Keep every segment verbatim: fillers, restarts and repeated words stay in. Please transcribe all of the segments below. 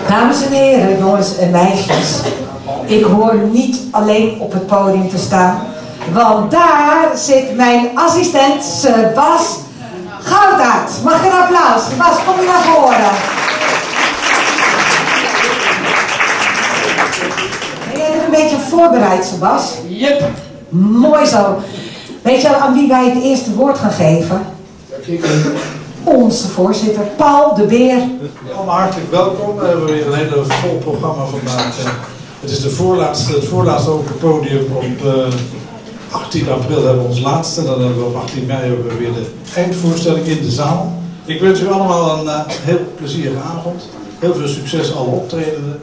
Dames en heren, jongens en meisjes. Ik hoor niet alleen op het podium te staan. Want daar zit mijn assistent Sebas Goudaert. Mag je een applaus? Sebas, kom je naar voren. Ben jij er een beetje voorbereid, Sebas? Yep. Mooi zo. Weet je al aan wie wij het eerste woord gaan geven? Onze voorzitter, Paul de Beer. Allemaal hartelijk welkom. We hebben weer een hele vol programma vandaag. Het is de voorlaatste, het voorlaatste open podium op uh, achttien april hebben we ons laatste. Dan hebben we op achttien mei hebben we weer de eindvoorstelling in de zaal. Ik wens u allemaal een uh, heel plezierige avond. Heel veel succes alle optredenden.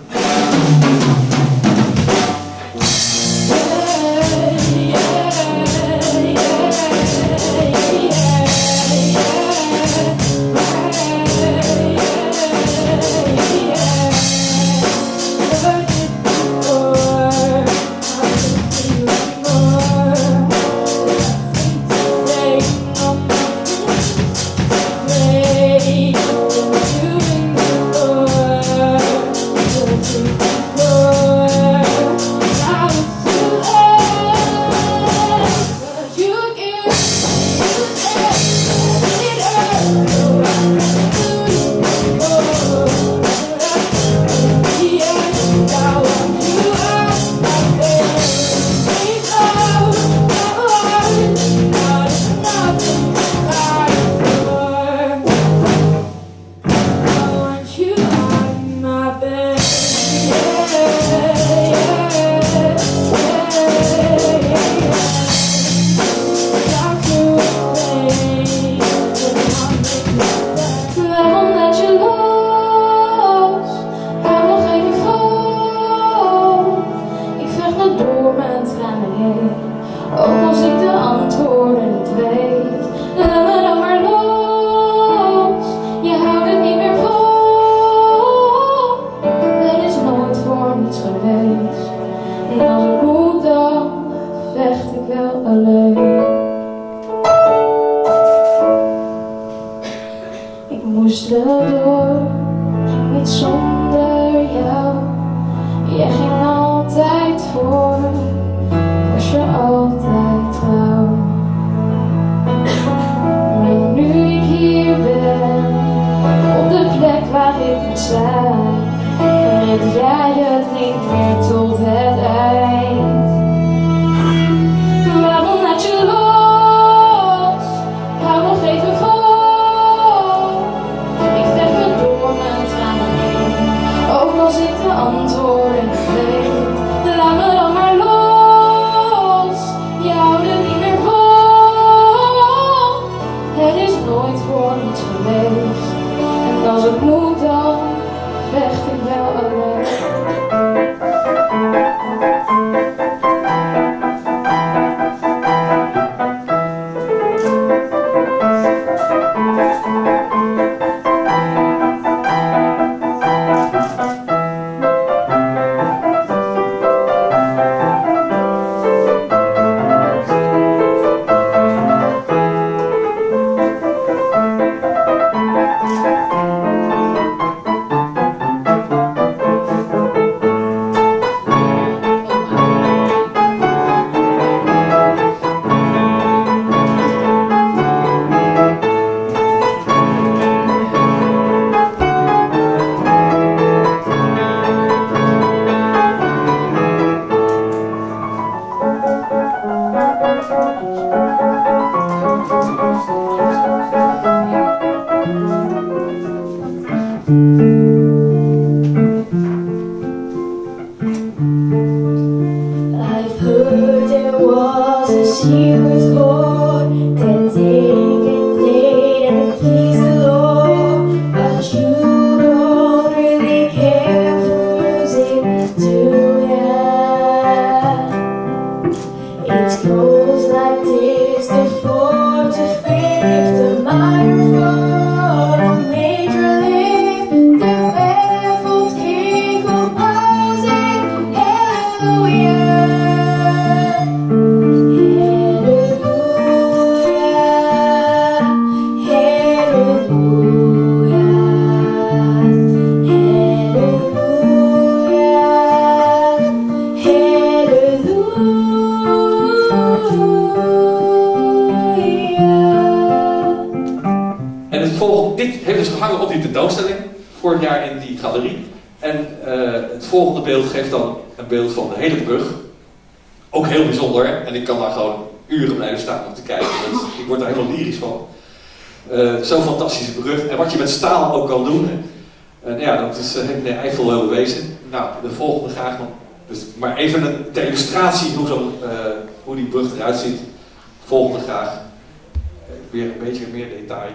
vorig jaar in die galerie. En uh, het volgende beeld geeft dan een beeld van de hele brug. Ook heel bijzonder. En ik kan daar gewoon uren blijven staan om te kijken. Dus ik word er helemaal lyrisch van. Uh, Zo'n fantastische brug. En wat je met staal ook kan doen. Uh, ja, dat is uh, de Eiffel wel bewezen. Nou, de volgende graag nog. Dus, maar even een, ter illustratie hoe, zo, uh, hoe die brug eruit ziet. Volgende graag. Uh, weer een beetje meer detail.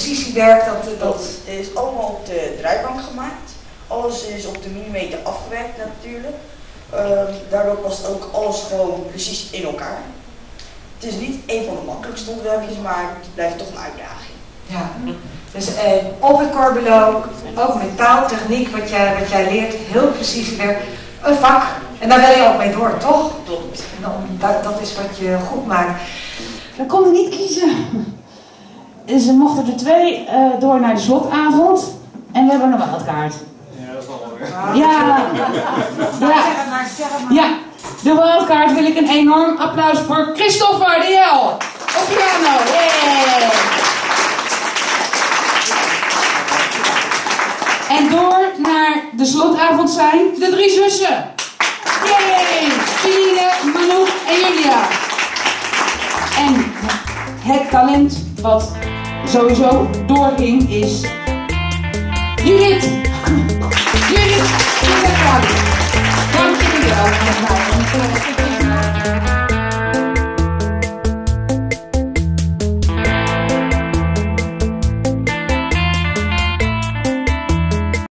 precisiewerk, dat... dat... Dat is allemaal op de draaibank gemaakt. Alles is op de millimeter afgewerkt natuurlijk. Um, daardoor past ook alles gewoon precies in elkaar. Het is niet een van de makkelijkste ontwerpjes, maar het blijft toch een uitdaging. Ja, dus eh, op het Corbelow, ook met taaltechniek, wat jij, wat jij leert, heel precies werk, een vak. En daar wil je ook mee door, toch? Klopt. En dan, dat, dat is wat je goed maakt. We konden niet kiezen. Dus we mochten er twee uh, door naar de slotavond. En we hebben een wildkaart. Ja, dat is wel weer. Ja. Ja. Zeg het maar, zeg het maar. Ja. De wildkaart wil ik een enorm applaus voor Christopher de Jel. Op piano. Yeah. En door naar de slotavond zijn de drie zussen. Yay! Tine, Manouk en Julia. En het talent wat sowieso doorging is Judith. Judith.